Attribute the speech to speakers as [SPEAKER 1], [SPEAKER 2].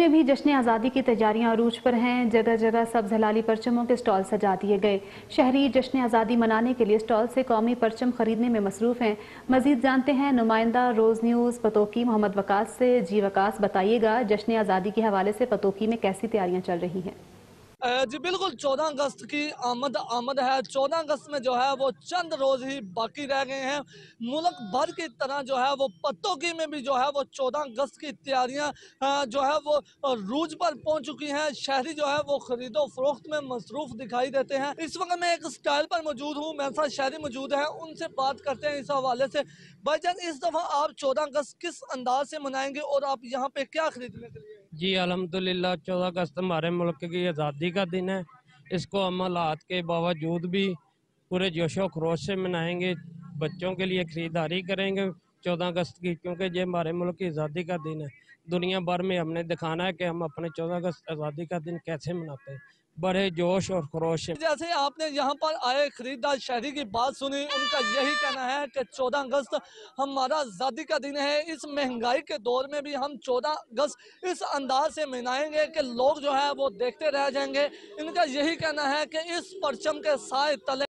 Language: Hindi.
[SPEAKER 1] में भी जश्न आज़ादी की तैयारियां अरूज पर हैं। जगह जगह सब्ज हलाली परचमों के स्टॉल सजा दिए गए। शहरी जश्न आज़ादी मनाने के लिए स्टॉल से कौमी परचम खरीदने में मसरूफ हैं। मजीद जानते हैं नुमाइंदा रोज न्यूज़ पतोकी मोहम्मद वकास से। जी वकास, बताइएगा जश्न आज़ादी के हवाले से पतोकी में कैसी तैयारियां चल रही हैं?
[SPEAKER 2] जी बिल्कुल, 14 अगस्त की आमद आमद है। 14 अगस्त में जो है वो चंद रोज़ ही बाकी रह गए हैं। मुल्क भर की तरह जो है वो पत्तोकी में भी जो है वो 14 अगस्त की तैयारियां जो है वो रूज पर पहुंच चुकी हैं। शहरी जो है वो खरीदो फरोख्त में मसरूफ दिखाई देते हैं। इस वक्त मैं एक स्टाइल पर मौजूद हूँ, मेरे साथ शहरी मौजूद हैं, उनसे बात करते हैं इस हवाले से। भाईजान, इस दफ़ा आप 14 अगस्त किस अंदाज से मनाएंगे और आप यहाँ पे क्या खरीदने के लिए आए?
[SPEAKER 3] जी अल्हम्दुलिल्लाह 14 अगस्त हमारे मुल्क की आज़ादी का दिन है। इसको हम हालात के बावजूद भी पूरे जोशो खरोश से मनाएंगे। बच्चों के लिए ख़रीदारी करेंगे 14 अगस्त की, क्योंकि ये हमारे मुल्क की आज़ादी का दिन है। दुनिया भर में हमने दिखाना है कि हम अपने 14 अगस्त आज़ादी का दिन कैसे मनाते हैं, बड़े जोश और खरोश से।
[SPEAKER 2] जैसे आपने यहाँ पर आए खरीदार शहरी की बात सुनी, उनका यही कहना है कि 14 अगस्त हमारा आज़ादी का दिन है। इस महंगाई के दौर में भी हम 14 अगस्त इस अंदाज से मनाएंगे कि लोग जो है वो देखते रह जाएंगे। इनका यही कहना है कि इस परचम के साए तले